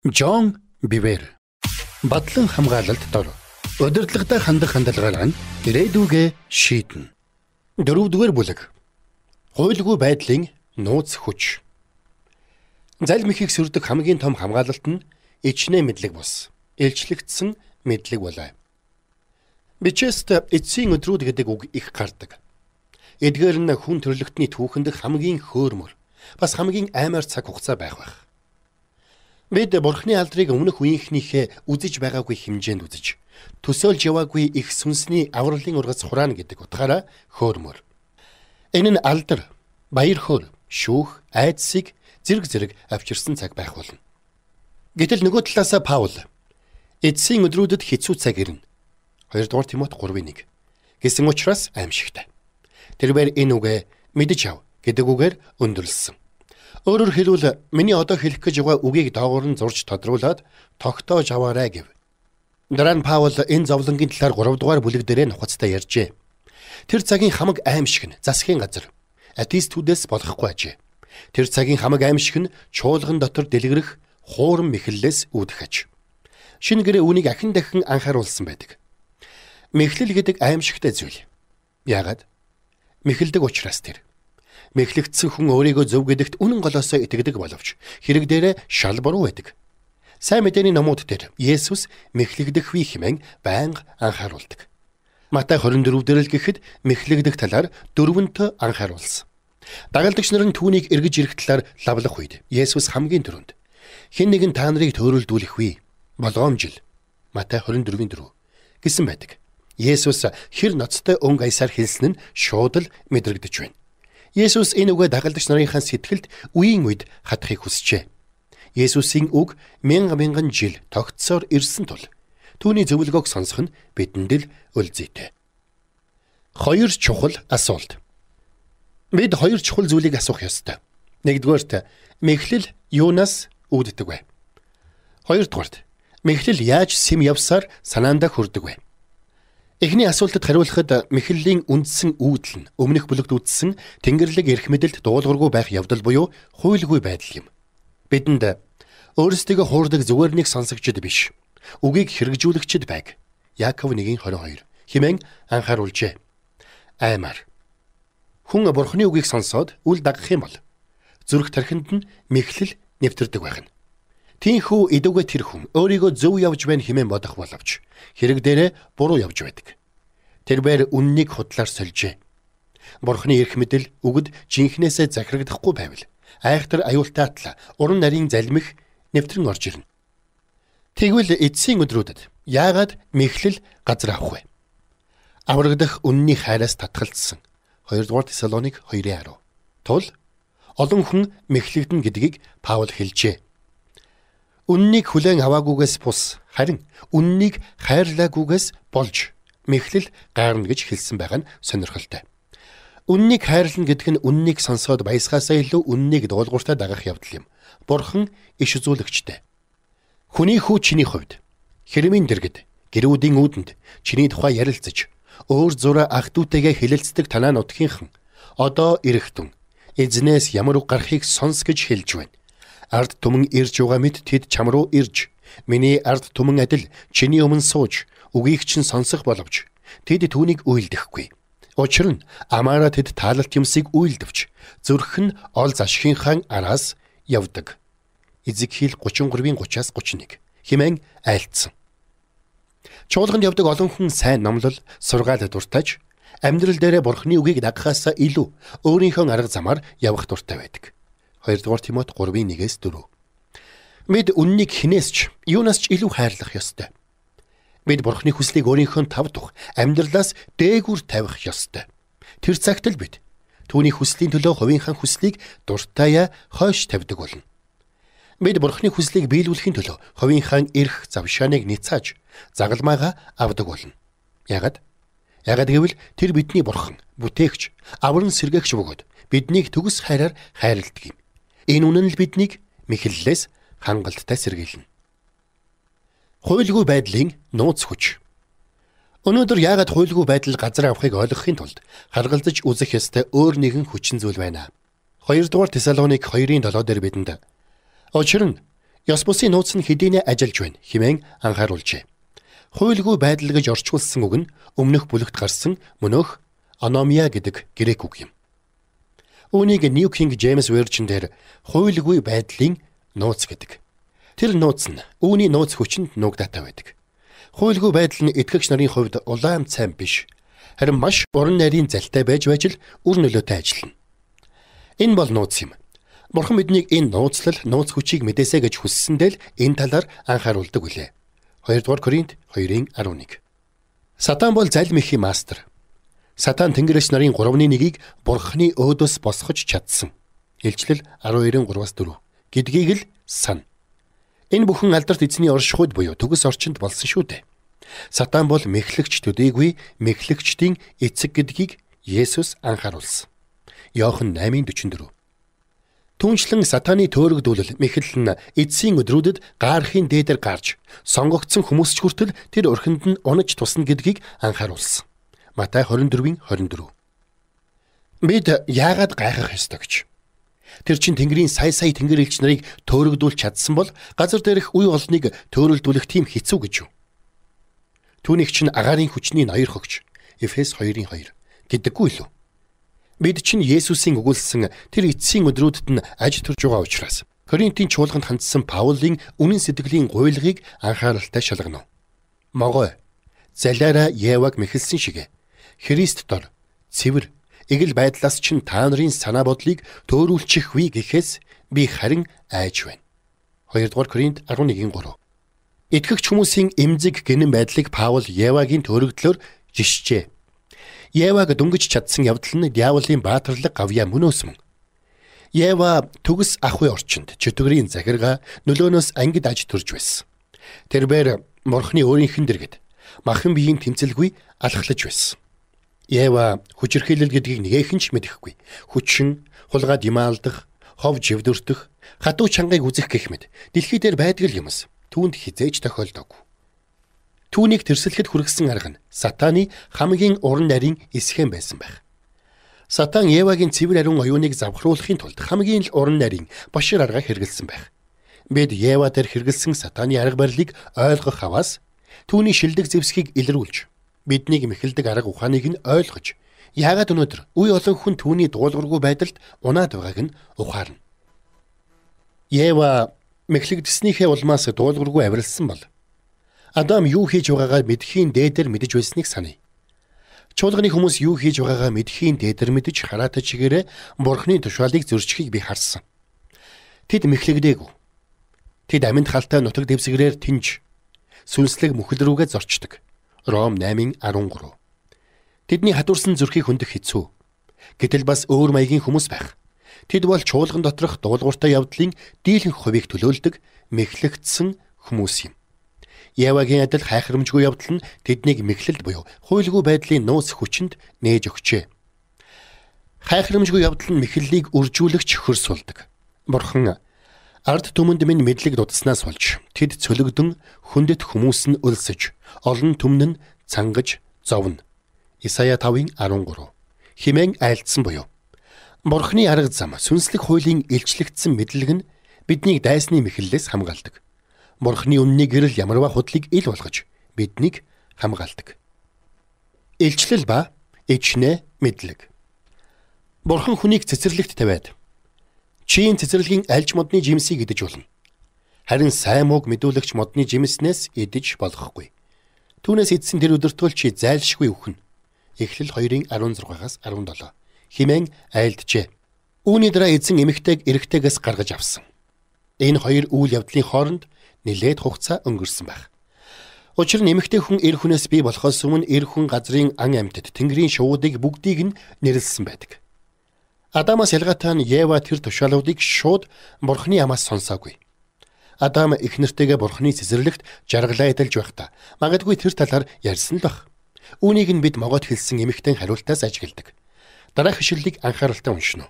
Жон Бивер Батлан хамгаалалт дор удирдлагатай хандах хандлагаар нь ирээдүгээ шийднэ. 4-р бүлэг. Хуйлгүй байдлын нууц хүч. Залмихийг сүрдэг хамгийн том хамгаалалт нь ичнээ мэдлэг бус. Илчлэгдсэн мэдлэг болоо. Бичээст эцсийн өдрүүд гэдэг үг их гардаг. Эдгээр нь хүн төрлөختний түүхэнд хамгийн хөөрмөр, бас хамгийн аймаар цаг хугацаа байх. Бид бурхны алдрыг өмнөх үеийнхнийхээ үзэж байгаагүй хэмжээнд үзэж, төсөөлж яваагүй их сүнсний авралын ургац хураана гэдэг утгаараа хөөрмөр. Энэ нь алдар, баяр хөөр, шүүх, айдсыг зэрэг авчирсан цаг байх болно. Гэтэл нөгөө талаасаа Паул эцсийн өдрүүдэд хэцүү цаг ирнэ. 2-р Тимот 3:1 гэсэн учраас аимшигтай. Тэрээр энэ үгээ мэдэж ав гэдэг үгээр өндөрлсөн. Өөрөөр хэлбэл миний одоо хэлэх гэж байгаа үгийг доогуур нь зурж тодруулаад тогтоож аваарай гэв. Дараа нь Паул энэ зовлонгийн талаар 3-р бүлэг дээрээ нухацтай ярьжээ. Тэр цагийн хамаг аимшиг нь засгийн газар атеистүүдээс болохгүй ажээ. Тэр цагийн хамаг аимшиг нь чуулган дотор дэлгэрэх хуурам мэхлэлээс үүдэх аж. Шинэ гэрээ үүнийг ахин дахин анхааруулсан байдаг. Мэхлэл гэдэг аимшигтай зүйл. Яагаад? Мэхэлдэг учраас тэр. Мэхлэгдсэн хүн өөрийгөө зөв гэдэгт үнэн голоосоо итгэдэг боловч хэрэг дээрээ шал буруу байдаг. Сайн мэдээний номууд дээр Есүс мэхлэгдэх үе хэмээн байнга анхааруулдаг. Матай 24 дээр л гэхэд мэхлэгдэх талаар 4-т анхааруулсан. Дагалдагч нар нь түүнийг эргэж ирэх талаар лавлах үед Есүс хамгийн түрүүнд хэн нэгэн та нарыг төөрөлдүүлэх вэ? Болгоомжил. Матай 24:4 гэсэн байдаг. Есүс хэр ноцтой өнгө аясаар хэлсэн нь шууд л мэдрэгдэж байна. Есүс энэ үгээ дагалдагч нарынхаа сэтгэлд үеийн үед хатахыг хүсжээ. Есүсийн үг мянган жил тогтсоор ирсэн тул түүний зөвлөгөөг сонсох нь бидэнд л үлзийтэй. 2 чухал асуулт. Бид 2 чухал зүйлийг асуух ёстой. 1-р мэхлэл юунаас үүддэг вэ? 2-р мэхлэл яаж сэм явсаар санаандаа хүрдэг вэ? Эхний асуултад хариулахад мэхлэлийн үндсэн үүдэл нь өмнөх бүлэгт үздсэн Тэнгэрлэг эрх мэдэлд дуулуургүй байх явдал буюу хуйлгүй байдал юм. Бидэнд өөрсдөө хуурдаг зүгээр нэг сонсогчд биш, үгийг хэрэгжүүлэгчд байг. Яаков 1:22 хэмээн анхааруулжээ. Аймаар. Хүн бурхны үгийг сонсоод үл дагах юм бол зүрх тархинд нь мэхлэл нэвтэрдэг байх нь. Тийхүү идэвхтэй тэр хүн өөрийгөө зөв явж байна хэмээн бодох боловч хэрэг дээрээ буруу явж байдаг. Тэрээр үннийг худлаар сольжээ. Бурхны эрх мэдэл үгэд жинхнээсээ захирагдахгүй байвал айхтар аюултай уран нарийн залмих нэвтрэн орж ирнэ. Тэгвэл эцсийн өдрүүдэд яагаад мэхлэл газар авах вэ? Аврагдах үнний хайраас татгалцсан 2-р Тесалоник 2:10 тул олон хүн мэхлэгдэн гэдгийг Паул хэлжээ. Үннийг хүлээн аваагүйгээс бус, харин үннийг хайрлаагүйгээс болж мэхлэл гаарна гэж хэлсэн байгаа нь сонирхолтой. Үннийг хайрлна гэдэг нь үннийг сонсоод баясгаасаа илүү үннийг дуулууртаа дагах явдал юм. Бурхан иш үзүүлэгчтэй. Хүний хүү чиний хувьд хэрмийн дэргэд, гэрүүдийн үүдэнд чиний тухай ярилцаж, өөр зураа ах дүүтэйгээ хэлэлцдэг танаа нутгийнхан одоо ирэхтэн эзнээс ямар үг гарахыг сонс гэж хэлж байна. Ард түмэн ирж байгаа мэд тэд чам руу ирж, миний ард түмэн адил чиний өмнө сууж, үгийг чинь сонсох боловч тэд түүнийг үйлдэхгүй. Учир нь амаараа тэд таалалт юмсыг үйлдэвч, зүрх нь ол зашгийнхаа араас явдаг. Эзекиэл 33:30-31 хэмээн айлтсан. Чуулганд явдаг олон хүн сайн номлол, сургаал дуртаж, амьдрал дээрээ бурхны үгийг дагахаас илүү өөрийнхөө арга замаар явах дуртай байдаг. 2-р Тимот 3:1-4 Бид үннийг хинээс ч юунаас ч илүү хайрлах ёстой. Бид бурхны хүслийг өөрийнхөө тав тух амьдралаас дээгүүр тавих ёстой. Тэр цагт л бид түүний хүслийн төлөө хувийнхаа хүслийг дуртаяа хойш тавьдаг болно. Бид бурхны хүслийг биелүүлэхийн төлөө хувийнхаа эрх завшааныг няцааж загалмайгаа авдаг болно. Яагаад гэвэл тэр бидний бурхан, бүтээгч, авран сэргээгч бөгөөд биднийг төгс хайраар хайрладаг юм. Энэ үнэн л биднийг мэхлэлээс хангалттай сэргийлнэ. Хуйлгүй байдлын нууц хүч. Өнөөдөр яагаад хуйлгүй байдал газар авахыг ойлгохын тулд харгалзаж үзэх ёстой өөр нэгэн хүчин зүйл байна. 2-р Тесалоник 2:7 дээр бидэнд учир нь Ёс бусын нууц нь хэдийнэ ажиллаж байна хэмээн анхааруулжээ. Хуйлгүй байдал гэж орчуулсан үг нь өмнөх бүлэгт гарсан мөнөөх аномия гэдэг грек үг юм. Үүнийг New King James Version дээр хуйлгүй байдлын нууц гэдэг. Тэр нууц нь үүний нууц хүчинд нуугдаатай байдаг. Хуйлгүй байдал нь итгэгч нарын хувьд улаан цайм биш, харин маш уран найрын залтай байж л үр нөлөөтэй ажиллана. Энэ бол нууц юм. Бурхан биднийг энэ нууцлал, нууц хүчийг мэдээсэй гэж хүссэндээ л энэ талаар анхааруулдаг үлээ. 2-р Коринт 2:11. Сатан бол залмихи мастер. Сатан тэнгэрч нарын 3-1-ийг Бурханы өөдөөс босгож чадсан. Илчлэл 12:3-4 гэдгийг л сана. Энэ бүхэн алдарт эзний оршихуйд буюу төгс орчинд болсон шүү дээ. Сатан бол мэхлэгч төдийгүй мэхлэгчдийн эцэг гэдгийг Есүс анхааруулсан. Иохан 8:44. Түүнчлэн сатаны төөрөгдүүлэл мэхэл нь эцсийн өдрүүдэд гаархийн дээдэр гарч сонгогдсон хүмүүс ч хүртэл тэр өрхөнд нь унаж тусна гэдгийг анхааруулсан. Матай 24:24. Бид яагаад гайхах ёстой гэж? Тэр чин Тэнгэрийн сая тэнгэр элч нарыг төөрөгдүүлж чадсан бол газар дээрх үе олныг төөрөлдүүлэх тийм хэцүү гэж юу? Түүнийг чинь агаарын хүчний ноёр хогч Эфес 2:2 гэдэггүй лүү? Бид чинь Есүсийн өгүүлсэн тэр эцсийн өдрүүдэд нь аж төрж байгаа учраас Коринтын чуулганд хандсан Паулын үнэн сэтгэлийн гуйлгыг анхааралтай шалгана. Могой залиараа Еваг мэхэлсэн шиг Христ дор цэвэр эгэл байдлаас чинь та нарын санаа бодлыг төөрүүлчихвээ гэхээс би харин айж байна. 2-р Коринт 11:3. Итгэгч хүмүүсийн эмзэг гинэн байдлыг Паул Евагийн төөрөгдлөөр жишжээ. Еваг дөнгөж чадсан явдал нь диаволын баатарлаг гавьяа мөнөөс мөн. Ева төгс ахуй орчинд чөтгөрийн захиргаа нөлөөнөөс ангид аж төрж байсан. Тэрбээр Бурхны өөрийнх нь дэргэд махан биеийн тэмцэлгүй алхлаж байсан. Ева хүчирхийлэл гэдгийг нэгэхэн ч мэдэхгүй. Хүчин, хулгай димаалдах, хов живдөртөх, хатуу чангыг үзэх гэх мэт дэлхий дээр байдаг юмс түүнд хизээж тохиолдоогүй. Түүнийг тэрсэлхэд хүргэсэн арга нь сатаны хамгийн уран нарийн эсхэн байсан байх. Сатан Евагийн цэвэр ариун оюуныг завхруулахын тулд хамгийн л уран нарийн башир арга хэрэгэлсэн байх. Бид Ева дээр хэрэгэлсэн сатаны арга барилыг ойлгох аваас түүний шилдэг зэвсгийг илрүүлж биднийг мэхэлдэг арга ухааныг нь ойлгож яагаад өнөөдөр үе олон хүн түүний дуулуургүй байдалд унаад байгааг нь ухаарна. Ева мэхлэгдэснийхээ улмаас дуулуургүй авиралсан бол Адам юу хийж байгаагаа мэдхийн дээдэр мэдэж байсныг саная. Чуулганы хүмүүс юу хийж байгаагаа мэдхийн дээдэр мэдэж хараатаа чигээрээ Бурхны тушаалыг зөрчихийг би харсан. Тэд мэхлэгдээгүй. Тэд аминд халтай нутаг дэвсгэрээр тэнж сүнслэг мөхөл рүүгээ зорчдог. Ром 8:13. Тэдний хадуурсан зүрхийг хөндөх хэцүү. Гэтэл бас өөр маягийн хүмүүс байх. Тэд бол чуулган доторх дуулууртай явдлын дийлэнх хувийг төлөөлдөг мэхлэгдсэн хүмүүс юм. Евагийн адил хайхрамжгүй явдал нь тэднийг мэхлэлд буюу хуйлгүй байдлын нууц хүчинд нээж өгчээ. Хайхрамжгүй явдал нь мэхлэлийг үржүүлэгч хөрс болдог. Бурхан ард түмэнд минь мэдлэг дутснаас болж тэд цөлөгдөн хүндэт хүмүүс нь өлсөж олон түмэн нь цангаж зовно. Исая 5:13 хэмээн айлдсан буюу Бурханы арга зам сүнслэг хуулийн илчлэгдсэн мэдлэг нь биднийг дайсны мэхлэлээс хамгаалдаг. Бурхны үнний гэрэл ямарваа худлыг ил болгож биднийг хамгаалдаг. Илчлэл ба ичнэ мэдлэг. Бурхан хүнийг цэцэрлэгт тавиад Чийн цэцэрлэгийн альж модны жимсийг идэж болно. Харин сайн мууг мэдүүлэгч модны жимснээс идэж болохгүй. Түүнээс идсэн тэр өдөртөө чи зайлшгүй үхнэ. Эхлэл 2:16-аас 17 хэмээн айлджээ. Үүний дараа эзэн эмэгтэйг эрэгтэйгээс гаргаж авсан. Энэ хоёр үйл явдлын хооронд нэлээд хугацаа өнгөрсөн байх. Учир нь эмэгтэй хүн эр хүнээс бий болохоос өмнө эр хүн газрын ан амьтад тэнгэрийн шуудыг бүгдийг нь нэрлсэн байдаг. Адамаас ялгаатай нь Ева тэр тушаалуудыг шууд Бурхны амаас сонсоогүй. Адам их нэртэйгээ Бурхны цэцэрлэгт жаргалаа эдэлж байхдаа магадгүй тэр талаар ярьсан л баг. Үүнийг нь бид могоод хэлсэн эмэгтэй хариултаас ажигладаг. Дараах ишлэлийг анхааралтай уншина.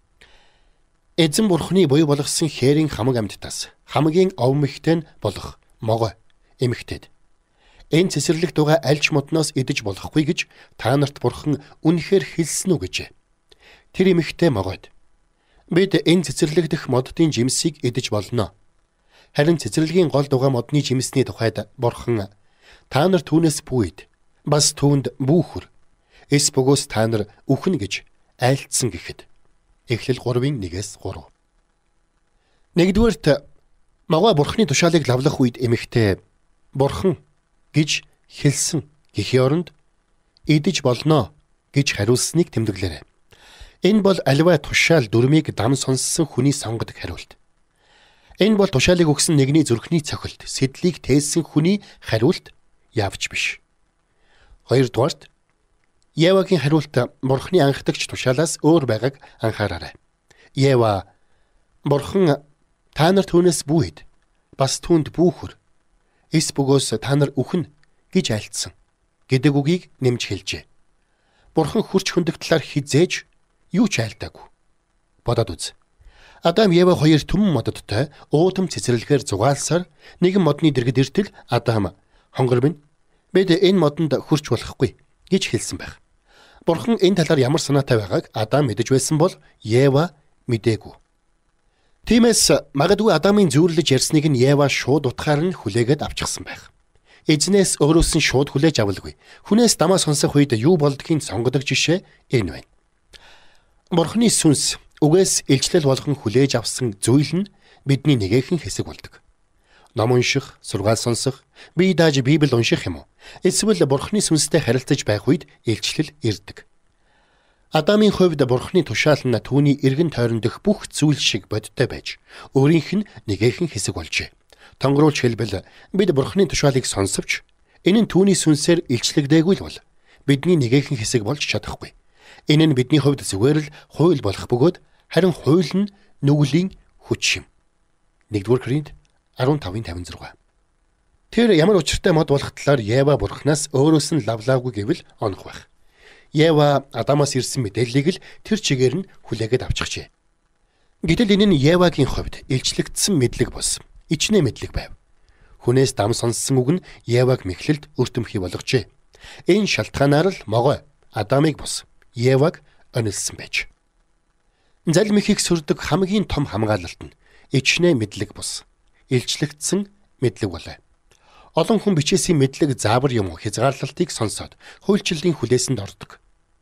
Эзэн Бурхны буй болгосон хээрийн хамаг амьтдаас хамгийн овмэгтэй нь болох могой эмэгтэйд энэ цэцэрлэгт байгаа альч модноос идэж болохгүй гэж та нарт Бурхан үнэхээр хэлсэн үү гэжээ. Тэр эмэгтэй могойд бид энэ цэцэрлэг дэх моддын жимсийг идэж болно. Харин цэцэрлэгийн гол дугаа модны жимсний тухайд Бурхан та нар түүнээс бүйд бас түүнд бүүхүр эс бөгөөс та нар үхэн гэж айлтсан гэхэд Эхлэл 3:1-3. Нэгдүгээрт магва Бурханы тушаалыг лавлах үед эмэгтэй Бурхан гэж хэлсэн гэхийн оронд идэж болно гэж хариулсныг тэмдэглээрэй. Энэ бол аливаа тушаал дүрмийг дам сонссон хүний сонгодог хариулт. Энэ бол тушаалыг өгсөн нэгний зүрхний цохилт, сэдлийг тээсэн хүний хариулт явж биш. Хоёрдугаарт Евагийн хариулт Бурханы анхдагч тушаалаас өөр байгааг анхаараарай. Ева Бурхан та нар түүнээс бүйд бас түүнд бүүхүр эс бөгөөс та нар үхэн гэж айлтсан гэдэг үгийг нэмж хэлжээ. Бурхан хүрч хөндөг талаар хизээж юу ч айлтаагүй. Бодоод үз. Адам Ева хоёр түмэн мододтой уудам цэцэрлэхээр зугаалсаар нэгэн модны дэргэд иртэл Адам хонгор минь бид энэ модонд хүрч болохгүй гэж хэлсэн байх. Бурхан энэ талаар ямар санаатай байгааг Адам мэдэж байсан бол Ева мэдээгүй. Тиймээс магадгүй Адамын зүйрлэж ярьсныг нь Ева шууд утгаар нь хүлээгээд авчихсан байх. Эзнээс өөрөөс нь шууд хүлээж авалгүй. Хүнээс дамаа сонсох үед юу болдгийг сонгодог жишээ энэ байна. Бурханы сүнс үгээс илчлэл болгон хүлээж авсан зүйл нь бидний нэгэн хэсэг болдог. Ном унших, сургаал сонсох, бие дааж Библийг унших юм уу? Эсвэл Бурханы сүнстэй харилцаж байх үед илчлэл ирдэг. Адамын хувьд Бурханы тушаал нь түүний эргэн тойрон дэх бүх зүйл шиг бодтой байж, өөрийнх нь нэгэн хэсэг болжээ. Тонгоруулж хэлбэл бид Бурханы тушаалыг сонсовч энэ нь түүний сүнсээр илчлэгдээгүй л бол бидний нэгэн хэсэг болж чадахгүй. Энэ нь бидний хувьд зүгээр л хууль болох бөгөөд харин хууль нь нүглийн хүч юм. 1-р Коринт 15:56. Тэр ямар учиртай мод болох талаар Ева Бурханаас өөрөөс нь лавлаагүй гэвэл онох байх. Ева Адамаас ирсэн мэдээллийг л тэр чигээр нь хүлээгээд авчихжээ. Гэтэл энэ нь Евагийн хувьд илчлэгдсэн мэдлэг бус. Ичнээ мэдлэг байв. Хүнээс дам сонссон үг нь Еваг мэхлэлд өртөмхий болгожээ. Энэ шалтгаанаар л могой Адамыг бус Еваг онилсан байж. Залмихийг сүрдэг хамгийн том хамгаалалт нь ичнээ мэдлэг бус илчлэгдсэн мэдлэг болоо. Олон хүн бичээсийн мэдлэг заавар юм уу хязгаарлалтыг сонсоод хуульчлалын хүлээсэнд ордог.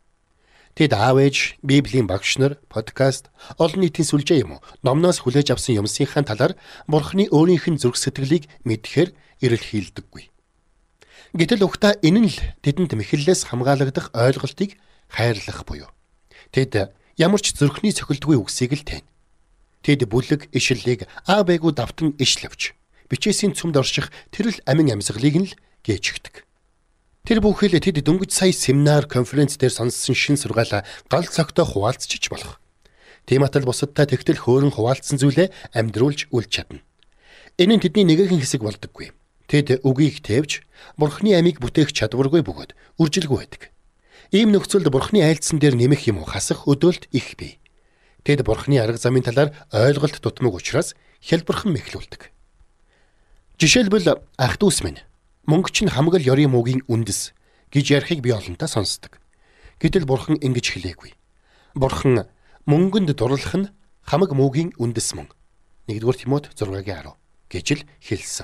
Тэд аав ээж, Библийн багш нар, подкаст, олон нийтийн сүлжээ юм уу номноос хүлээж авсан юмсынхаа талаар Бурханы өөрийнх нь зүрх сэтгэлийг мэдхээр эрэлхийлдэггүй. Гэтэл угтаа энэ нь л тэдэнд мэхлэлээс хамгаалагдах ойлголтыг хайрлах буюу. Тэд ямар ч зүрхний цохилдгүй үгсийг л тань. Тэд бүлэг ишлэлийг аавээгүү давтан ишлэвч бичээсийн цөмд орших тэрл амин амьсгалыг нь л гээчгдэг. Тэр бүхэл тэд дөнгөж сая семинар, конференц дээр сонссон шин сургаалаа гал цогтой хуваалцчих болох. Тийм атал бусадтай тэгтэл хөөрөн хуваалцсан зүйлээ амьдруулж үл чадна. Энэ нь тэдний нэгэн хэсэг болдоггүй. Тэд үгийг тээвж Бурханы амийг бүтээх чадваргүй бөгөөд үржилгүй байдаг. Ийм нөхцөлд Бурханы айлдсан дээр нэмэх юм уу хасах өдөөлт их бий. Тэд Бурханы арга замын талаар ойлголт дутмаг учраас хялбархан мэхлүүлдэг. Жишээлбэл ах дүүс минь мөнгө чинь хамгал ёрийн мөгийн үндэс гэж ярихыг би олонтаа сонсдог. Гэтэл Бурхан ингэж хэлээгүй. Бурхан мөнгөнд дурлах нь хамаг мөгийн үндэс мөн. 1-р Тимот 6:10 гэж л хэлсэн.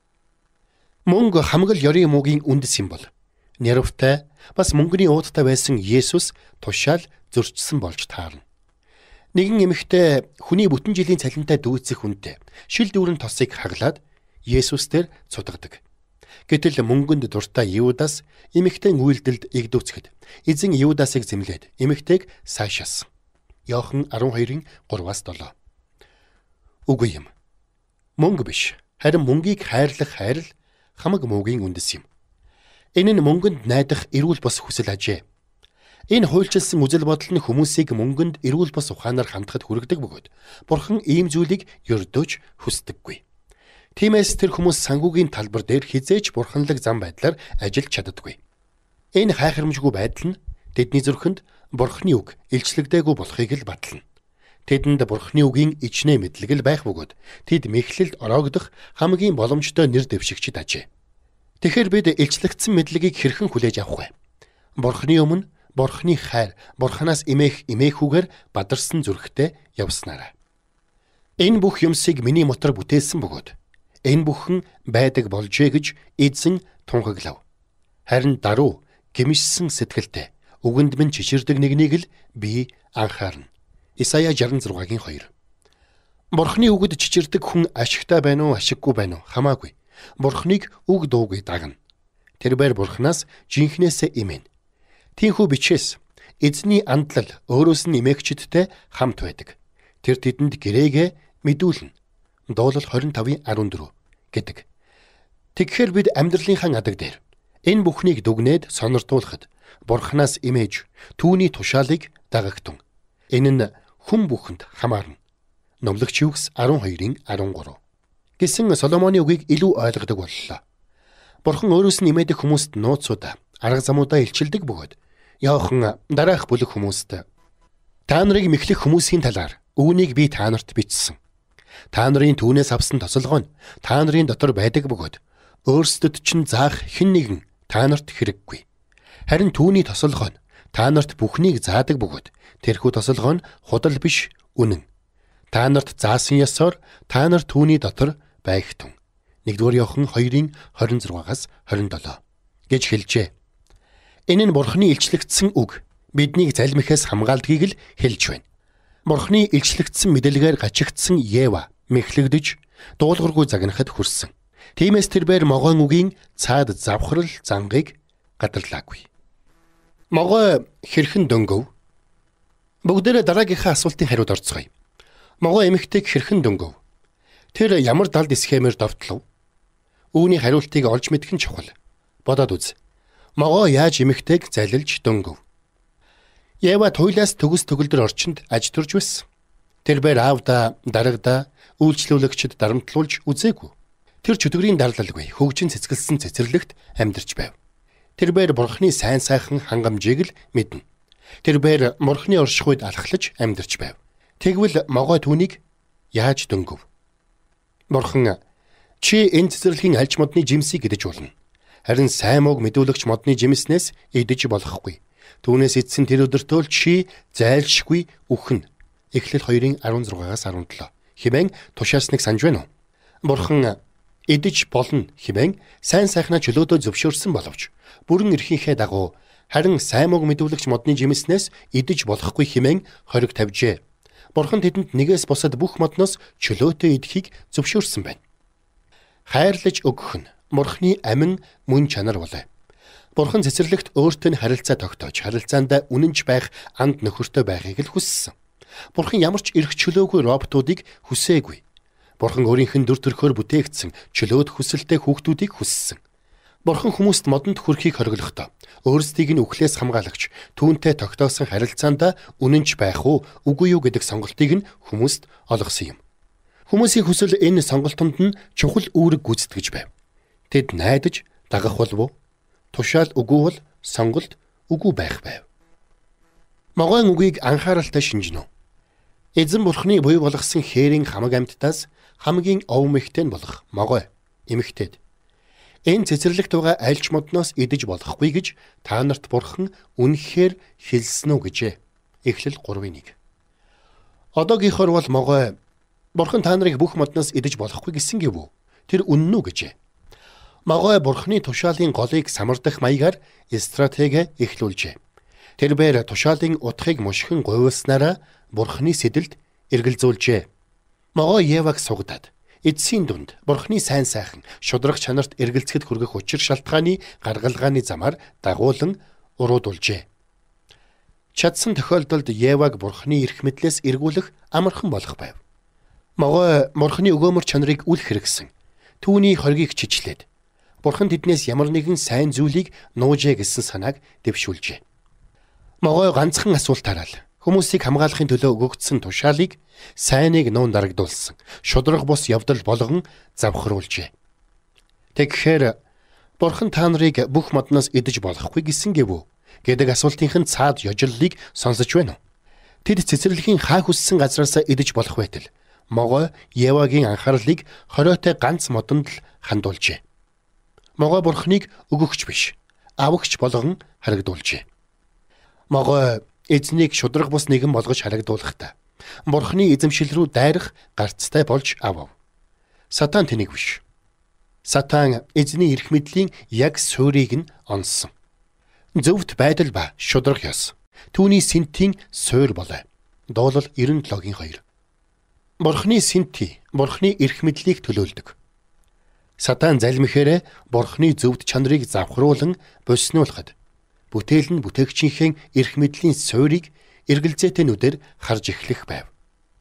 Мөнгө хамгал ёрийн мөгийн үндэс юм бол нэрвтэй бас мөнгөний уудтай байсан Есүс тушаал зөрчсөн болж таарна. Нэгэн эмэгтэй хүний бүтэн жилийн цалинтай дүүцэх хүнтэй шил дүүрэн тосыг хаглаад Есүс дээр цудагадаг. Гэтэл мөнгөнд дуртай Юдас эмэгтэйн үйлдэлд игдүүцэхэд эзэн Юдасыг зэмлээд эмэгтэйг сайшаасан. Иохан 12:3-7. Үгүй юм. Мөнгө биш. Харин мөнгийг хайрлах хайрал хамаг мөгийн үндэс юм. Энэ нь мөнгөнд найдах эрүүл бос хүсэл ажээ. Энэ хуульчилсан үзэл бодол нь хүмүүсийг мөнгөнд эрүүл бос ухаанаар хандахад хүргэдэг бөгөөд Бурхан ийм зүйлийг ердөөж хүсдэггүй. Тиймээс тэр хүмүүс сангуугийн талбар дээр хизээж бурханлаг зам байдлаар ажиллаж чаддаггүй. Энэ хайхрамжгүй байдал нь тэдний зүрхэнд Бурханы үг илчлэгдээгүй болохыг л батлана. Тэдэнд Бурханы үгийн ичнээ мэдлэг л байх бөгөөд тэд мэхлэлд ороогдох хамгийн боломжтой нэр дэвшигчд ажээ. Тэгэхээр бид илчлэгдсэн мэдлэгийг хэрхэн хүлээж авах вэ? Бурханы өмнө Бурханы хайр, Бурханаас эмээхүүгээр бадарсан зүрхтэй явснараа. Энэ бүх юмсыг миний мотор бүтээсэн бөгөөд энэ бүхэн байдаг болжээ гэж эзэн тунхаглав. Харин даруй гэмшсэн сэтгэлтэй үгэнд минь чичирдэг нэгнийг л би анхаарна. Исая 66-гийн 2. Бурхны үгэд чичирдэг хүн ашигтай байна уу, ашиггүй байна уу хамаагүй. Бурхныг үг дуугүй дагна. Тэрбээр Бурханаас жинхнээсээ имэн. Тийхүү бичээс эзний андлал өөрөөс нь эмээгчдтэй хамт байдаг. Тэр тэдэнд гэрээгээ мэдүүлнэ. Дуулал 25:14 гэдэг. Тэгэхээр бид амьдралынхаа адаг дээр энэ бүхнийг дүгнээд сонирдуулахад Бурханаас имэж түүний тушаалыг дагагтун. Энэ нь хүн бүхэнд хамаарна. Номлогч Югс 12:13 гэсэн Соломоны үгийг илүү ойлгодог боллоо. Бурхан өөрөөс нь имээдэг хүмүүст нууцудаа, арга замуудаа илчилдэг бөгөөд Иохан дараах бүлэг хүмүүст та нарыг мэхлэх хүмүүсийн талаар үүнийг би та нарт бичсэн. Та нарын түүнээс авсан тосолгоо нь та нарын дотор байдаг бөгөөд өөрсдөд чинь заах хэн нэгэн та нарт хэрэггүй. Харин түүний тосолгоо нь та нарт бүхнийг заадаг бөгөөд тэрхүү тосолгоо нь худал биш, үнэн. Та нарт заасан ёсоор та нар түүний дотор байгтун. 1-р Иохан 2:26-27 гэж хэлжээ. Энэ нь Бурхны илчлэгдсэн үг биднийг залмихаас хамгаалдгийг л хэлж байна. Бурхны илчлэгдсэн мэдээлгээр гачигдсан Ева мэхлэгдэж дуулуургүй загнахад хүрсэн. Тиймээс тэрбээр могойн үгийн цаад завхрал зангыг гадарлаагүй. Могой хэрхэн дөнгөв? Бүгдээрээ дараагийнхаа асуултын хариуд орцгоё. Могой эмэгтэйг хэрхэн дөнгөв? Тэр ямар далд схемээр довтлов? Үүний хариултыг олж мэдэх нь чухал. Бодоод үз. Могой яаж эмэгтэйг залилж дөнгөв? Ева туйлаас төгс төгөлдөр орчинд аж төрж байсан. Тэрбээр аавда, дарагда, үйлчлүүлэгчд дарамтлуулж үзээгүй. Тэр чөтгөрийн дарлалгүй, хөгжин цэцгэлсэн цэцэрлэгт амьдарч байв. Тэрбээр Бурхны сайн сайхан хангамжийг л мэднэ. Тэрбээр Бурхны оршихуйд алхлаж амьдарч байв. Тэгвэл могой түүнийг яаж дөнгөв? Бурхан чи энэ цэцэрлэгийн альж модны жимсийг идэж болно. Харин сайн мууг мэдүүлэгч модны жимснээс идэж болохгүй. Түүнээс идсэн тэр өдөртөө чи зайлшгүй үхэн. Эхлэл 2:16-17 хэмээн тушаасныг санаж байна уу? Бурхан идэж болно хэмээн сайн сайхнаа чөлөөдөө зөвшөөрсөн боловч бүрэн эрхийнхээ дагуу харин сайн мууг мэдүүлэгч модны жимснээс идэж болохгүй хэмээн хориг тавьжээ. Бурхан тэдэнд нэгээс бусад бүх модноос чөлөөтэй идэхийг зөвшөөрсөн байна. Хайрлаж өгөх нь Бурхны амин мөн чанар болоо. Бурхан цэцэрлэгт өөртөө нь харилцаа тогтоож, харилцаанд үнэнч байх анд нөхөртэй байхыг л хүссэн. Бурхан ямар ч эрх чөлөөгүй роботуудыг хүсээгүй. Бурхан өөрийнх нь дүр төрхөөр бүтээгдсэн чөлөөт хүсэлтэй хүүхдүүдийг хүссэн. Бурхан хүмүүст модонд хүрэхийг хориглохдоо өөрсдийг нь үхлээс хамгаалагч түүнтэй тогтоосон харилцаанд үнэнч байх уу, үгүй юу гэдэг сонголтыг нь хүмүүст олгосон юм. Хүмүүсийн хүсэл энэ сонголтонд нь чухал үүрэг гүйцэтгэж байв. Тэд найдаж дагах болов уу? Тушаал үгүй бол сонголт үгүй байх байв. Могойн үгийг анхааралтай шинжнэ. Эзэн Бурхны буй болгосон хээрийн хамаг амьтдаас хамгийн овмэгтэй нь болох могой эмэгтэйд энэ цэцэрлэгт байгаа альч модноос идэж болохгүй гэж та нарт Бурхан үнэхээр хэлсэн үү гэжээ. Эхлэл 3:1. Одоогийнхоор бол могой Бурхан та нарыг бүх модноос идэж болохгүй гэсэн гэв үү? Тэр үнэн үү гэжээ. Могой Бурхны тушаалын голыг самардах маягаар стратеги эхлүүлжээ. Тэрбээр тушаалын утгыг мушгин говьснараа Бурхны сэдэлд эргэлзүүлжээ. Могой Еваг сугадаад эцсийн дүнд Бурхны сайн сайхан шудрах чанарт эргэлзэхэд хүргэх учир шалтгааны гаргалгааны замаар дагуулan уруудулжээ. Чадсан тохиолдолд Еваг Бурхны эрх мэдлээс эргүүлэх амархан болох байв. Могой Бурхны өгөөмөр чанарыг үл хэрэгсэн. Түүний хоргийг чичлээд Бурхан тэднээс ямар нэгэн сайн зүйлийг нуужээ гэсэн санааг дэвшүүлжээ. Могой ганцхан асуулт хараал. Хүмүүсийг хамгаалахын төлөө өгөгдсөн тушаалыг сайныг нуун дарагдуулсан. Шудраг бус явдал болгон завхруулжээ. Тэгэхээр Бурхан та нарыг бүх модноос идэж болохгүй гэсэн гэв үү гэдэг асуултынхын цаад ёжиллыг сонсож байна уу? Тэд цэцэрлэгийн хаа хүссэн газраас идэж болох байтал могой Евагийн анхаарлыг хориотой ганц модонд л хандуулжээ. Могой Бурхныг өгөгч биш, авагч болгон харагдуулжээ. Могой эзнийг шудраг бус нэгэн болгож харагдуулахдаа Бурхны эзэмшил рүү дайрах гарцтай болж авав. Сатан тэнийг биш. Сатан эзний эрх мэдлийн яг суурийг нь онсон. Зөвхт байдал ба шудраг ёс. Түүний сэнтийн суурь болоо. Дуулал 97-гийн 2. Бурхны сэнти, Бурхны эрх мэдлийг төлөөлдөг. Сатан залмихээр Бурхны зөвд чанарыг завхруулан боснуулахад бүтээл нь бүтээгчийнхээ эрх мэдлийн суурийг эргэлзээтэй нүдээр харж эхлэх байв.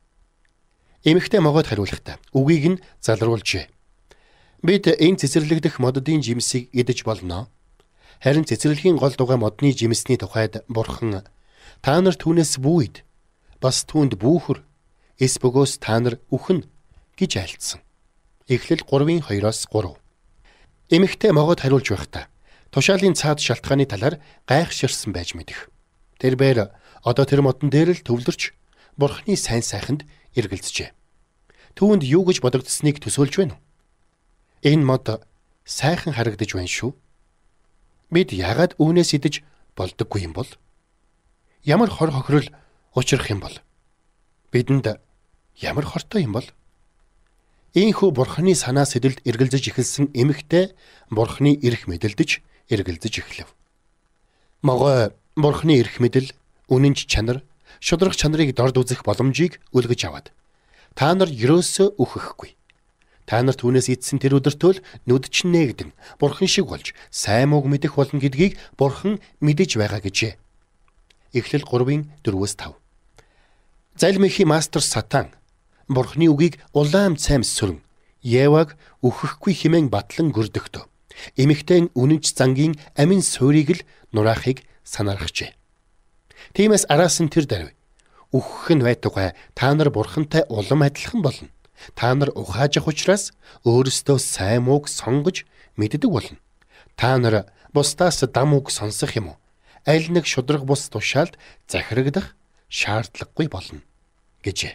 Эмэгтэй могоод хариулахдаа үгийг нь залруулжээ. Бид энэ цэцэрлэгдэх моддын жимсийг идэж болно. Харин цэцэрлэгийн гол дугай модны жимсний тухайд Бурхан та нар түүнээс бүйд бас түүнд бүүхэр эс бөгөөс та нар үхэн гэж айлтсан. Эхлэл 3:2-3. Эмэгтэй могоод хариулж байхдаа тушаалын цаад шалтгааны талаар гайхширсан байж мэдэх. Тэрээр одоо тэр модон дээр л төвлөрч Бурхны сайн сайханд эргэлзжээ. Түүнд юу гэж бодогдсныг төсөөлж байна уу? Энэ мод сайхан харагдаж байна шүү. Бид яагаад үүнээс идэж болдоггүй юм бол? Ямар хор хохирол учрах юм бол? Бидэнд ямар хортой юм бол? Ийхүү Бурхны санаа сэдэлд эргэлзэж эхэлсэн эмэгтэй Бурхны эрх мэдэлдэж эргэлзэж эхлэв. Могой Бурхны эрх мэдэл, үнэнч чанар, шудрах чанарыг дорд үзэх боломжийг үлгэж аваад та нар ерөөсөө үхэхгүй. Та нар түүнээс идсэн тэр өдөртөө л нүд чинь нээгдэн Бурхан шиг болж сайн мууг мэдэх болно гэдгийг Бурхан мэдэж байгаа гэжээ. Эхлэл 3:4-5. Залмихи мастер Сатан Бурхны үгийг улаан цаймс сүрэн Еваг үхэхгүй хэмээн батлан гөрдөгтөө. Эмэгтэй үнэнч зангийн амин суурийг л нураахыг санаарахжээ. Тиймээс араас нь тэр даруй. Үхэх нь байтугай та нар Бурхантай улам адилхан болно. Та нар ухаажих учраас өөрсдөө сайн мууг сонгож мэддэг болно. Та нар бусдаас дам үг сонсох юм уу? Аль нэг шудраг бус тушаалд захирагдах шаардлагагүй болно гэжээ.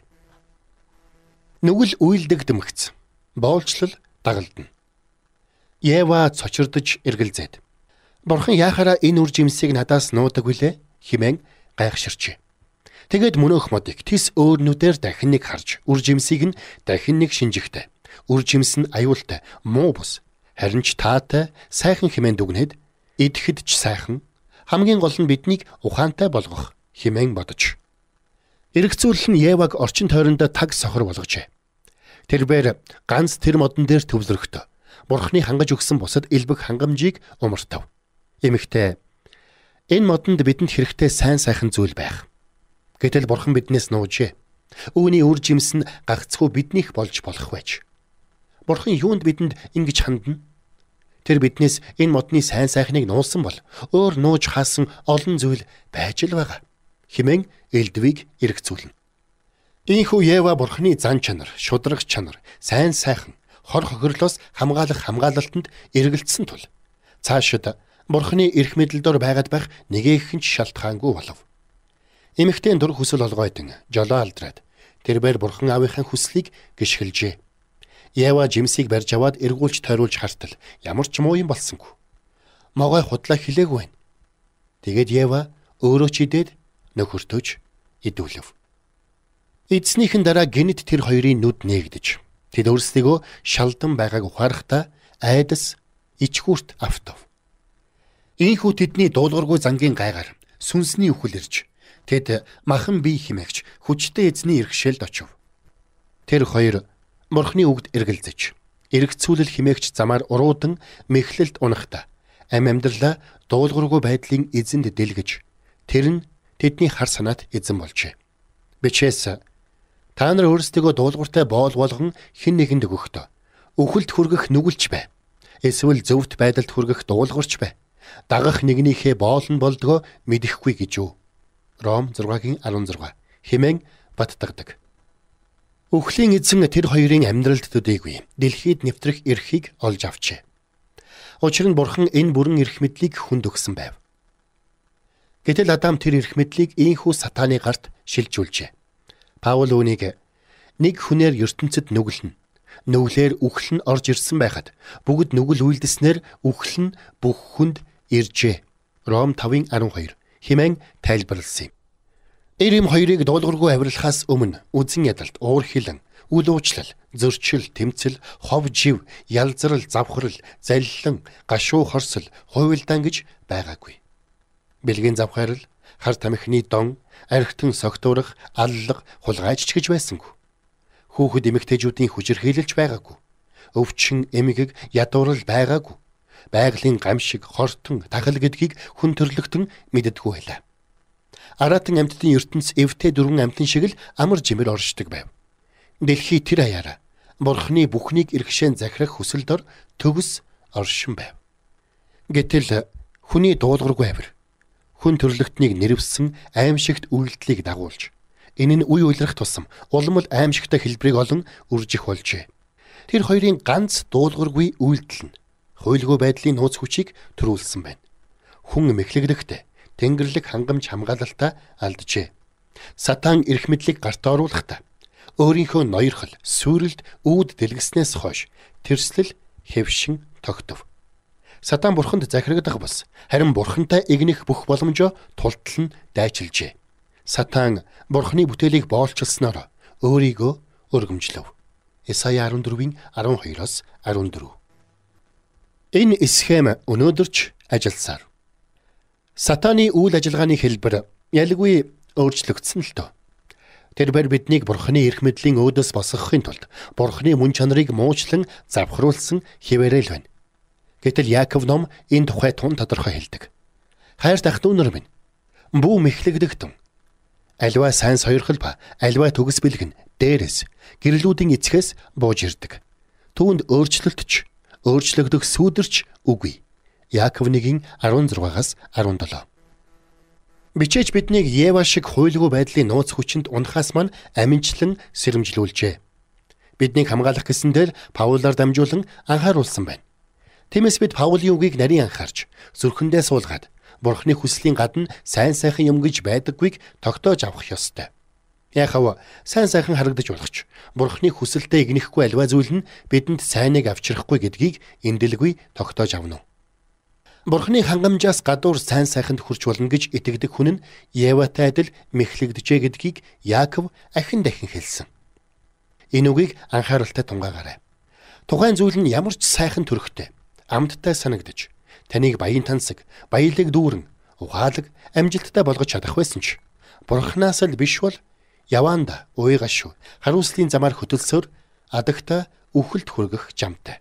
Нүгэл үйлдэг дэмэгц. Боолчлол дагалдана. Ева цочирдож эргэлзээд Бурхан яахаараа энэ үр жимсийг надаас нуудаг вүлээ хэмээн гайхширчээ. Тэгээд мөнөөх модыг тис өөр нүдээр дахин нэг харж үр жимсийг нь дахин нэг шинжихтэй. Үр жимс нь аюултай, муу бус. Харин ч таатай, сайхан хэмээн дүгнээд идэхэд ч сайхан, хамгийн гол нь биднийг ухаантай болгох хэмээн бодож. Эргцүүлэл нь Еваг орчин тойрондоо таг сохор болгожээ. Тэрээр ганц тэр модон дээр төвлөрөхдөө Бурхны хангаж өгсөн бусад элбэг хангамжийг умартав. Эмэгтэй энэ модонд бидэнд хэрэгтэй сайн сайхан зүйл байх. Гэтэл Бурхан биднээс нуужээ. Үүний үр жимс нь гагцхүү биднийх болж болох байж. Бурхан юунд бидэнд ингэж хандна? Тэр биднээс энэ модны сайн сайхныг нуусан бол өөр нууж хаасан олон зүйл байж л байгаа хэмээн элдвийг эргцүүлнэ. Ийхүү Ева Бурхны зан чанар, шудраг чанар, сайн сайхан, хор хохирлоос хамгаалах хамгаалалтанд эргэлцсэн тул цаашид Бурхны эрх мэдэлдор байгаад байх нэгээх нь шалтгаангүй болов. Эмэгтэй дур хүсэл олгойдон жолоо алдраад тэрээр Бурхан аавынхаа хүслийг гიშгэлжээ. Ева жимсийг барьж аваад эргүүлж тойруулж хартал ямар ч муу юм болсонгүй. Могой худлаа хилээгүй байна. Тэгээд Ева өөрөө ч идээд нөхөртөөж идүүлв. Эцнийхэн дараа гинэт тэр хоёрын нүд нээгдэж тэд өөрсдийгөө шалдан байгааг ухаарахтаа айдас ичгүүрт автав. Ийхүү тэдний дуулуургүй зангийн гайгаар сүнсний үхэл ирж тэд махан бие химэгч хүчтэй эзний иргэшээлд очив. Тэр хоёр Бурхны үгд эргэлзэж эргцүүлэл химэгч замаар уруудан мэхлэлд унахта амьдралаа дуулуургүй байдлын эзэнд дэлгэж тэр нь тэдний хар санаат эзэн болжээ. Бичээс та нар өөрсдийгөө дуулууртай боол болгон хэн нэгэнд өгөхдөө үхэлд хүргэх нүгэлч бай. Эсвэл зөвхт байдалд хүргэх дуулуурч бай. Дагах нэгнийхээ боол нь болдгоо мэдэхгүй гэж юу. Ром 6:16 хэмээн баттагдаг. Үхлийн эзэн тэр хоёрын амьдралд төдийгүй дэлхийд нэвтрэх эрхийг олж авчээ. Учир нь Бурхан энэ бүрэн эрх мэдлийг хүнд өгсөн байв. Гэтэл Адам тэр эрх мэдлийг ийхүү сатааны гарт шилжүүлжээ. Паул үүнийг нэг хүнээр ертөнцид нүглэн, нүглээр үхэл нь орж ирсэн байхад бүгд нүгэл үйлдэснээр үхэл нь бүх хүнд иржээ. Ром 5:12 хэмээн тайлбарласан юм. Эрэм хоёрыг дуулуургүй авирлахаас өмнө үзэн ядалт уур хилэн үл уучлал, зөрчил, тэмцэл, хов жив, ялзрал, завхрал, заллин, гашуу хорсол, хуйлдаан гэж байгаагүй. Бэлгийн завхаарл, хар тамхины дон, архитан согтуурах, аллах, хулгайч гэж байсангүй. Хүүхэд эмэгтэйчүүдийн хүчирхийлэлж байгаагүй. Өвчин эмгэг ядуурал байгаагүй. Байгалийн гамшиг, хортон, тахал гэдгийг хүн төрлөختөн мэддэггүй байлаа. Аратан амьтдын ертөнц эвтэй дөрвөн амьтан шиг л амар жимэр оршдог байв. Дэлхий тэр хаяараа Бурхны бүхнийг иргэшэн захирах хүсэл дор төгс оршин байв. Гэтэл хүний дуулуургүй авир. Хүн төрлөختнийг нэрвсэн аимшигт үйлдэлийг дагуулж, энэ нь үе уйлрах тусам улмал аимшигтай хэлбэрийг олон үржих болжээ. Тэр хоёрын ганц дуулуургүй үйлдэл нь хуйлгүй байдлын нууц хүчийг төрүүлсэн байна. Хүн мэхлэгдэхдээ Тэнгэрлэг хангамж хамгаалалтаа алджээ. Сатан эрх мэдлийг гарт оруулахдаа өөрийнхөө ноёрхол, сүрэлд үүд дэлгэснээс хойш тэрслэл хэвшин тогтов. Сатан бурханд захирагдах бус харин бурхантай игнэх бүх боломжоо тултал нь дайчилжээ. Сатан бурхны бүтээлийг боолчилсноор өөрийгөө өргөмжлөв. Исая 14-ийн 12-оос 14. Энэ схем өнөөдөрч ажилласаар. Сатаны үйл ажиллагааны хэлбэр ялгүй өөрчлөгдсөн л дөө. Тэрээр биднийг бурхны эрх мэдлийн өөдөөс босгохын тулд бурхны мөн чанарыг муучлан завхруулсан хിവэрэл байна. Гэтэл Яаков ном энэ тухай тун тодорхой хэлдэг. Хайр дахь дүүнэр минь, бүү мэхлэгдэгтэн. Аливаа сайн сойрхол ба аливаа төгс бэлгэн дээрээс гэрлүүдийн эцгээс бууж ирдэг. Түүнд өөрчлөгдөх сүүдэрч үгүй. Яаков 1:16-аас 17. Бичээж биднийг Ева шиг хуйлгүй байдлын нууц хүчинд унахаас мань аминчлан сэрэмжлүүлжээ. Биднийг хамгаалах гэсэндээр Паулаар дамжуулан анхааруулсан байна. Тиймээс бид Паулийн үгийг нарийн анхаарч, зүрхэндээ суулгаад, Бурхны хүслийн гадна сайн сайхан юм гэж байдаггүйг тогтоож авах ёстой. Яхав сайн сайхан харагдаж болох ч, Бурхны хүсэлтэд игнэхгүй альва зүйл нь бидэнд сайныг авчрахгүй гэдгийг эндэлгүй тогтоож авна. Бурхны хангамжаас гадуур сайн сайханд хүрч болно гэж итгэдэг хүн нь Еватай адил мэхлэгдэжээ гэдгийг Яаков ахин дахин хэлсэн. Энэ үгийг анхааралтай тунгаагаарай. Тухайн зүйл нь ямар ч сайхан төрхтэй, амттай санагдаж, таныг баян тансаг, баялаг дүүрэн, ухаалаг, амжилттай болгож чадах байсан ч, Бурханаас л биш бол яваанда уйгашгүй, хариуцлын замаар хөтөлсөөр адагта үхэлд хүргэх жамтай.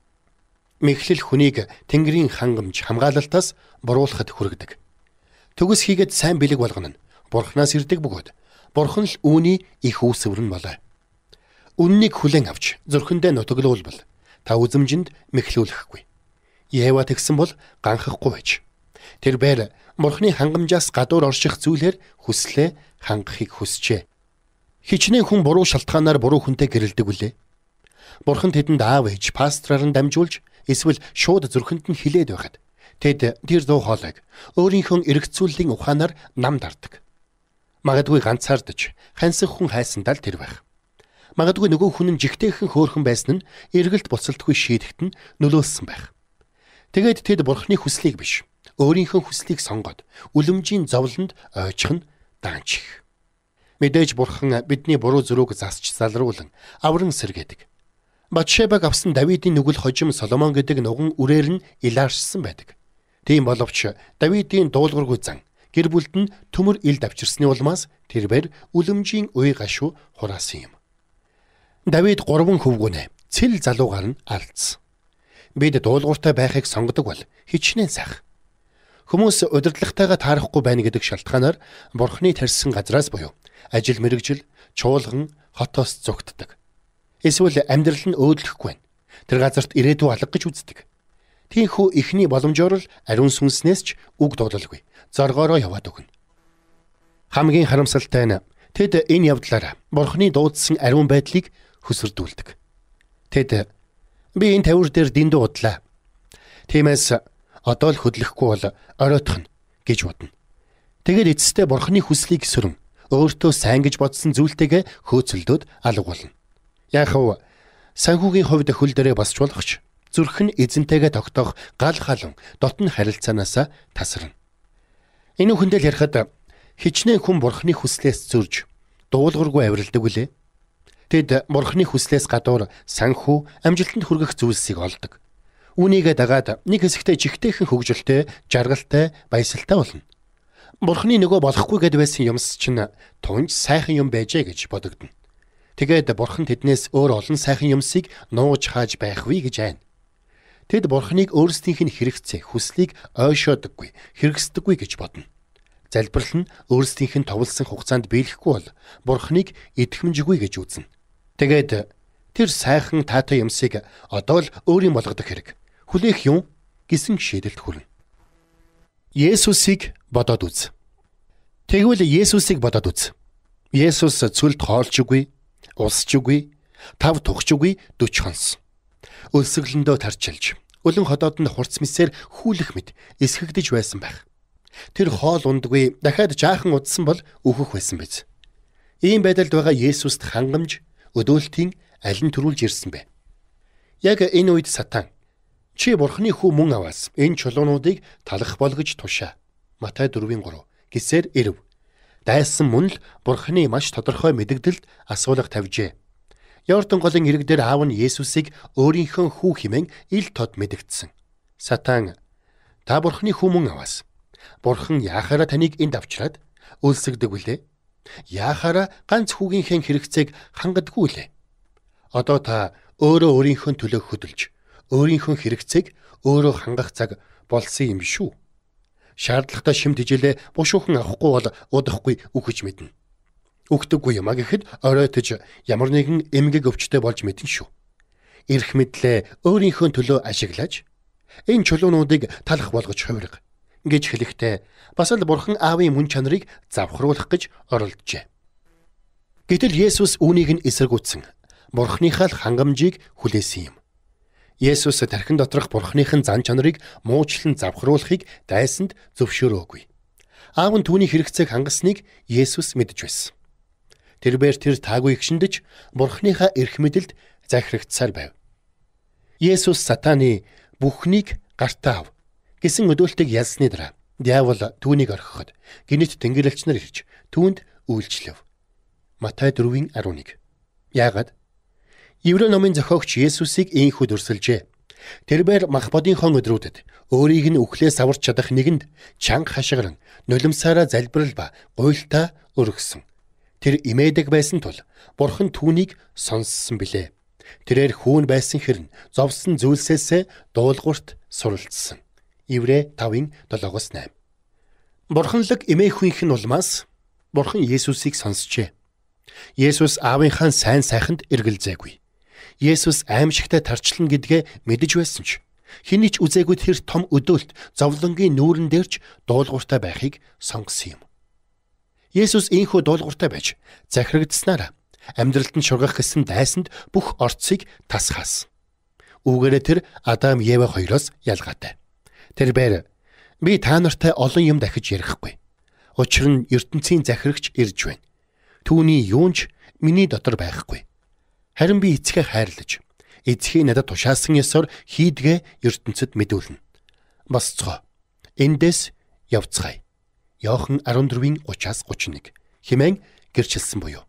Мэхлэл хүнийг Тэнгэрийн хангамж хамгаалалтаас буруулахад хүргэдэг. Төгс хийгээд сайн бэлэг болгоно нь Бурханаас ирдэг бөгөөд Бурхан л үүний их үүсвэр нь болоо. Үннийг хүлээн авч зүрхэндээ нутаглуулбал та үзэмжинд мэхлүүлэхгүй. Ева тэгсэн бол ганхахгүй байж. Тэрээр Бурханы хангамжаас гадуур орших зүйлээр хүслээ хангахыг хүсжээ. Хичнээн хүн буруу шалтгаанаар буруу хүнтэй гэрэлдэг үлээ. Бурхан тэдэнд аав ээж пастраар нь дамжуулж эсвэл шууд зүрхэнд нь хилээд байхад тэд тэр дуу хоолойг өөрийнхөө эргэцүүллийн ухаанаар нам дардаг. Магадгүй ганцаардаж хансах хүн хайсандаа л тэр байх. Магадгүй нөгөө хүн нь жигтэйхэн хөөрхөн байсан нь эргэлт буцалтгүй шийдэхт нь нөлөөлсөн байх. Тэгээд тэд Бурханы хүслийг биш, өөрийнхөө хүслийг сонгоод үлэмжийн зовлонд ойчих нь даанчих. Мэдээж Бурхан бидний буруу зөрүүг засч залруулан авран сэргээдэг. Батшебаг авсан Давидын нүгэл хожим Соломон гэдэг нуган үрээр нь илааршсан байдаг. Тийм боловч Давидын дуулуургүй зан гэр бүлд нь төмөр ил давчирсны улмаас тэрээр үлэмжийн уй гашуу хураасан юм. Давид 3 хөвгүнэ цэл залуугаар нь алдсан. Бид дуулууртай байхыг сонгодог бол хичнээн сайх. Хүмүүс удирдлагатайгаа таарахгүй байна гэдэг шалтгаанаар Бурханы тарьсан газраас буюу ажил мэргэжил, чуулган, хотоос зүгтдэг. Эсвэл амьдрал нь өөдлөхгүй байна. Тэр газарт ирээдүй алга гэж үздэг. Тийхүү ихний боломжоор л ариун сүнснээс ч үг дуулалгүй. Зоргоороо яваад өгнө. Хамгийн харамсалтай нь тэд энэ явдлаараа Бурханы дуудсан ариун байдлыг хөсөрдүүлдэг. Тэд би энэ тавир дээр дэндүү удлаа. Тиймээс одоо л хөдлөхгүй бол оройтох нь гэж бодно. Тэгээд эцэстээ Бурханы хүслийг сөрөн өөртөө сайн гэж бодсон зүйлтэйгээ хөөцөлдөөд алга болно. Яахав санхүүгийн хувьд хөл дээрээ босч болох ч зүрх нь эзэнтэйгээ тогтоох гал халуун дотн харилцаанаасаа тасарна. Энэ үхэндээ л ярихад хичнээн хүн Бурханы хүслээс зөрж дуулуургүй авиралдаг үлээ. Тэд Бурхны хүслээс гадуур санхүү, амжилтанд хүргэх зүйлсийг олдог. Үүнийгээ дагаад нэг хэсэгтээ жигтэйхэн хөгжилтэй, жаргалтай, баясгалтай болно. Бурхны нөгөө болохгүй гэд байсан юмс чинь тунж сайхан юм байжээ гэж бодогдно. Тэгээд Бурхан тэднээс өөр олон сайхан юмсыг нууж хааж байхвэ гэж айна. Тэд Бурханыг өөрсдийнх нь хэрэгцээ, хүслийг ойшоодоггүй, хэрэгсдэггүй гэж бодно. Залбирал нь өөрсдийнх нь товлсон хугацаанд биелэхгүй бол Бурханыг идэхмжгүй гэж үзнэ. Тэгээд тэр сайхан таатай юмсыг одоо л өөрийн болгодог хэрэг. Хүлээх юм гэсэн шийдэлд хүрнэ. Есүсийг бодоод үз. Тэгвэл Есүсийг бодоод үз. Есүс цөлд хоолчгүй, усчгүй, тав тухчгүй 40 хонс. Өлсгөлөндөө тарчилж, өлөн ходоодонд хурц мисээр хүлэх мэд эсгэгдэж байсан байх. Тэр хоол ундгүй, дахиад жаахан удсан бол өөхөх байсан биз. Ийм байдалд байгаа Есүст хангамж, өдөөлтийн алин төрүүлж ирсэн бэ. Яг энэ үед Сатан чи Бурхны хүү мөн аваас энэ чулуунуудыг талах бол гэж тушаа. Матай 4:3 гэсээр ирэв. Дайсан мөн л Бурхны маш тодорхой мэдэгдэлд асуулга тавьжээ. Йордан голын ирэг дээр аав нь Есүсийг өөрийнхөө хүү хэмээн ил тод мэдэгдсэн. Сатан та Бурхны хүү мөн аваас. Бурхан яахаараа таныг энд авчираад өлсгдөг вүлээ? Яахаараа ганц хүүгийнхээ хэрэгцээг хангадаггүй лээ? Одоо та өөрөө өөрийнхөө төлөө хөдөлж, өөрийнхөө хэрэгцээг өөрөө хангах цаг болсон юм шүү. Шаардлагатай шимт ижилээ бушуухан авахгүй бол удахгүй үхэж мэднэ. Үхдэггүй юм а гэхэд оройтож ямар нэгэн эмгэг өвчтэй болж мэднэ шүү. Ирэх мэдлээ өөрийнхөө төлөө ашиглаж энэ чулуунуудыг талах болгож хувирга гэж хэлэхдээ бас л Бурхан аавын мөн чанарыг завхруулах гэж оролджээ. Гэтэл Есүс үүнийг нь эсэргүүцсэн. Бурханыхаа л хангамжийг хүлээсэн юм. Есүс тархин доторх Бурханыхын зан чанарыг муучлан завхруулахыг дайсанд зөвшөөрөөгүй. Аав нь түүний хэрэгцээг хангасныг Есүс мэдж байсан. Тэрбээр тэр таагүй гшиндэж Бурханыхаа эрх мэдэлд захирагдсаар байв. Есүс Сатаны бүхнийг гартаа ав гэсэн өдөөлтийг ялсны дараа диавол түүнийг орхиход гинэт тэнгэрлэгч нар ирж түүнд үйлчлэв. Матай 4:11. Яагаад? Еврей номын зохиогч Есүсийг ийхүү дүрсэлжээ. Тэрбээр Махбодынхон өдрүүдэд өөрийг нь үхлээс аварч чадах нэгэнд чанга хашгиран нулимсаараа залбирал ба гуйлтаа өргөсөн. Тэр имээдэг байсан тул Бурхан түүнийг сонссон билээ. Тэрээр хүүн байсан хэрн зовсон зүйлсээсээ дуулуурт суралцсан. Еврей 5:7-8. Бурханлаг эмээхүйнхэн улмаас Бурхан Есүсийг сонсчээ. Есүс аавынхаа сайн сайханд эргэлзээгүй. Есүс аимшигтай тарчлан гэдгээ мэдэж байсан ч хэний ч үзээгүй тэр том өдөөлт зовлонгийн нүүрэн дээрч дуулууртай байхыг сонгосон юм. Есүс ийхүү дуулууртай байж захирагдсанаар амьдралд нь шургах гэсэн дайсанд бүх орцыг тасгаасан. Үүгээрээ тэр Адам Ева хоёроос ялгаатай. Тэрбээр би та нартай олон юм дахиж ярихгүй. Учир нь ертөнцийн захирагч ирж байна. Түүний юунч миний дотор байхгүй. Харин би эцгээ хайрлаж, эцгийг надад тушаасан ёсоор хийдгээ ертөнцид мэдүүлнэ. Босцгоо. Эндээс явцгаая. Иохан 14:30-31 хэмээн гэрчилсэн буюу.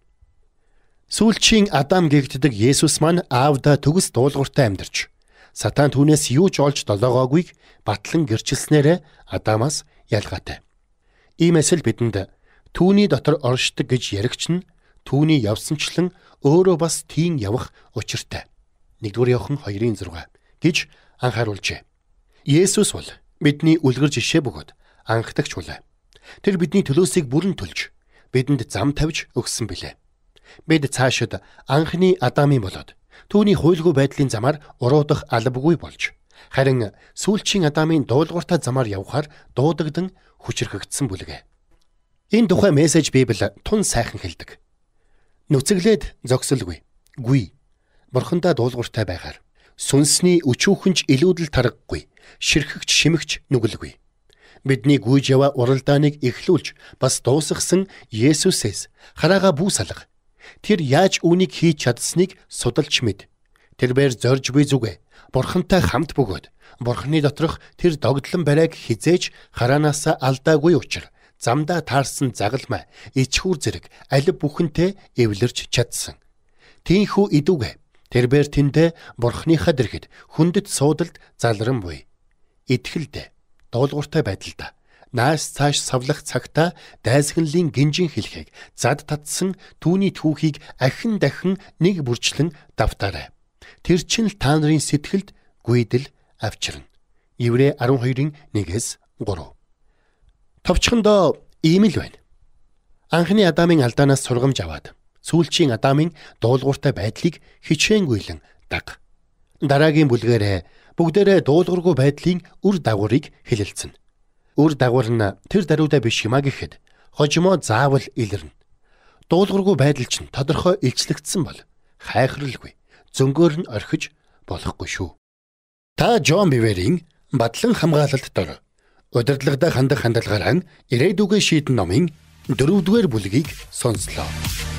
Сүүлчийн Адам гэгддэг Есүс маань аавда төгс дуулууртай амьдарч, Сатан түүнээс юу ч олж долоогоогүй батлан гэрчилснээрээ Адамаас ялгаатай. Иймээс л бидэнд түүний дотор оршдог гэж яригч нь түүний явсанчлан өөрөө бас тийм явах учиртай. 1-р Иохан 2:6 гэж анхааруулжээ. Есүс бол бидний үлгэр жишээ бөгөөд анхдагч булаа. Тэр бидний төлөөсийг бүрэн төлж бидэнд зам тавьж өгсөн билээ. Бид цаашид анхны Адамын болоод түүний хуйлгүй байдлын замаар уруудах албагүй болж харин сүүлчийн Адамын дуулууртай замаар явхаар дуудагдан хүчрхэгдсэн бүлгээ. Энэ тухай мессеж Библи тун сайхан хэлдэг. Нүцэглээд зогсолгүй. Гүй. Бурхандаа дуулууртай байгаар сүнсний өчүүхэнч илүүдэл таргагүй, ширхэгч шимэгч нүгэлгүй. Бидний гүйж яваа уралдааныг эхлүүлж бас дуусгасан Есүсээс хараага бүү салга. Тэр яаж үүнийг хийж чадсныг судалж мэд. Тэрбээр зорж буй зүгэ Бурхантай хамт бөгөөд Бурханы доторх тэр догдлон барайг хизээж хараанаас алдаагүй учраа замдаа таарсан загалмай ичхүүр зэрэг алив бүхэнтэй эвлэрч чадсан. Тийхүү идүүгээ тэрбээр тэндэ бурхныхаа дэргэд хүндэт суудалд залран буй. Итгэлдэ дуулууртай байдалда наас цааш савлах цагта дайсагналын гинжин хэлхийг зад татсан түүний түүхийг ахин дахин нэг бүрчлэн давтаарай. Тэр чинь л та нарын сэтгэлд гүйдэл авчирна. Еврэ 12-ын 1-3. Товчхондоо ийм л байна. Анхны Адамын алдаанаас сургамж аваад сүүлчийн Адамын дуулууртай байдлыг хичээнгүйлэн даг. Дараагийн бүлгээрээ бүгдээрээ дуулуургүй байдлын үр дагаврыг хэлэлцэнэ. Үр дагавар нь тэр даруйдаа биш юмаа гэхэд хожимо заавал илэрнэ. Дуулуургүй байдал чинь тодорхой илчлэгдсэн бол хайхралгүй, зөнгөөр нь орхиж болохгүй шүү. Та Джон Биверийн Батлан хамгаалалт дор удирдлагатай хандах хандлагаараа ирээдүгөө шийдэн номын 4-р бүлгийг сонслоо.